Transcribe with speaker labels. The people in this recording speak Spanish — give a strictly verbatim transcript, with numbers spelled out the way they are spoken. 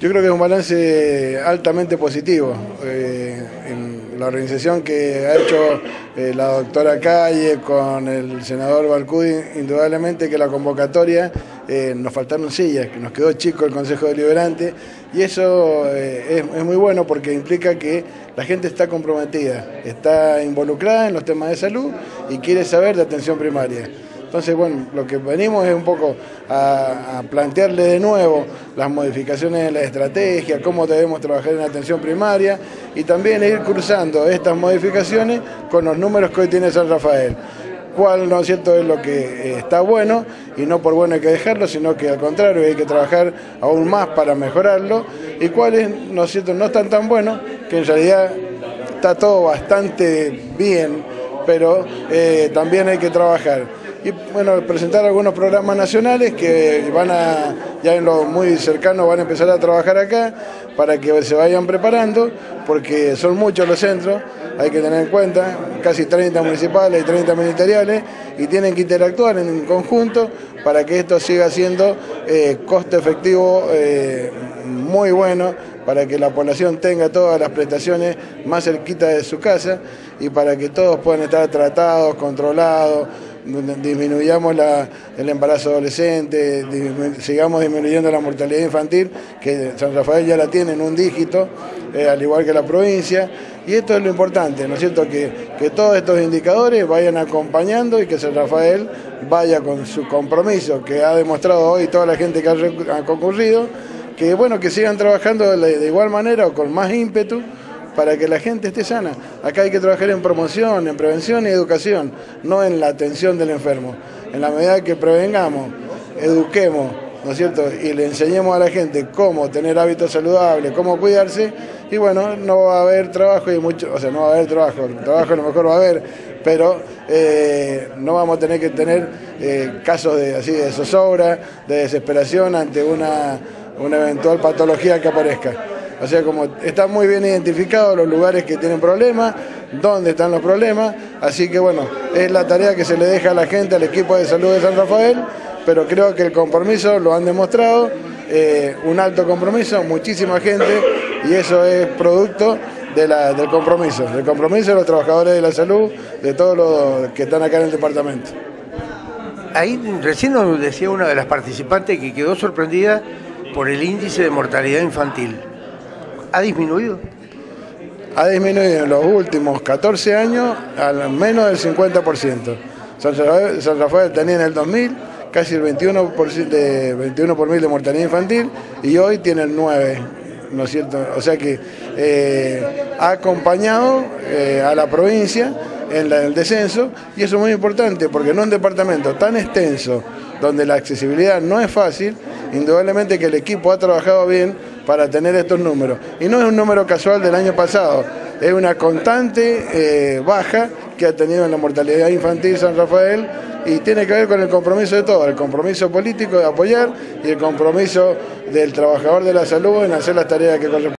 Speaker 1: Yo creo que es un balance altamente positivo. Eh, en la organización que ha hecho eh, la doctora Calle con el senador Balcudi, indudablemente que la convocatoria eh, nos faltaron sillas, que nos quedó chico el Consejo Deliberante, y eso eh, es, es muy bueno porque implica que la gente está comprometida, está involucrada en los temas de salud y quiere saber de atención primaria. Entonces, bueno, lo que venimos es un poco a, a plantearle de nuevo las modificaciones de la estrategia, cómo debemos trabajar en la atención primaria y también ir cruzando estas modificaciones con los números que hoy tiene San Rafael. Cuál, ¿no es cierto?, es lo que está bueno y no por bueno hay que dejarlo, sino que al contrario hay que trabajar aún más para mejorarlo, y cuáles, ¿no es cierto?, no están tan buenos, que en realidad está todo bastante bien, pero eh, también hay que trabajar. Y bueno, presentar algunos programas nacionales que van a, ya en lo muy cercano van a empezar a trabajar acá para que se vayan preparando, porque son muchos los centros, hay que tener en cuenta, casi treinta municipales y treinta ministeriales, y tienen que interactuar en conjunto para que esto siga siendo eh, costo efectivo eh, muy bueno, para que la población tenga todas las prestaciones más cerquita de su casa y para que todos puedan estar tratados, controlados, disminuyamos la, el embarazo adolescente, disminu sigamos disminuyendo la mortalidad infantil, que San Rafael ya la tiene en un dígito, eh, al igual que la provincia, y esto es lo importante, ¿no es cierto?, que, que todos estos indicadores vayan acompañando y que San Rafael vaya con su compromiso, que ha demostrado hoy toda la gente que ha, ha concurrido, que bueno, que sigan trabajando de, de igual manera o con más ímpetu, para que la gente esté sana. Acá hay que trabajar en promoción, en prevención y educación, no en la atención del enfermo. En la medida que prevengamos, eduquemos, ¿no es cierto?, y le enseñemos a la gente cómo tener hábitos saludables, cómo cuidarse, y bueno, no va a haber trabajo, y mucho, o sea, no va a haber trabajo, el trabajo a lo mejor va a haber, pero eh, no vamos a tener que tener eh, casos de, así, de zozobra, de desesperación ante una, una eventual patología que aparezca. O sea, como están muy bien identificados los lugares que tienen problemas, dónde están los problemas, así que bueno, es la tarea que se le deja a la gente, al equipo de salud de San Rafael, pero creo que el compromiso lo han demostrado, eh, un alto compromiso, muchísima gente, y eso es producto de la, del compromiso, del compromiso de los trabajadores de la salud, de todos los que están acá en el departamento.
Speaker 2: Ahí recién nos decía una de las participantes que quedó sorprendida por el índice de mortalidad infantil. ¿Ha disminuido?
Speaker 1: Ha disminuido en los últimos catorce años al menos del cincuenta por ciento. San Rafael, San Rafael tenía en el dos mil casi el veintiuno por ciento de, veintiuno por mil de mortalidad infantil y hoy tiene el nueve por ciento, ¿no es cierto? O sea que eh, ha acompañado eh, a la provincia en la, el descenso, y eso es muy importante porque en un departamento tan extenso donde la accesibilidad no es fácil, indudablemente que el equipo ha trabajado bien para tener estos números. Y no es un número casual del año pasado, es una constante eh, baja que ha tenido en la mortalidad infantil San Rafael, y tiene que ver con el compromiso de todos, el compromiso político de apoyar y el compromiso del trabajador de la salud en hacer las tareas que corresponden.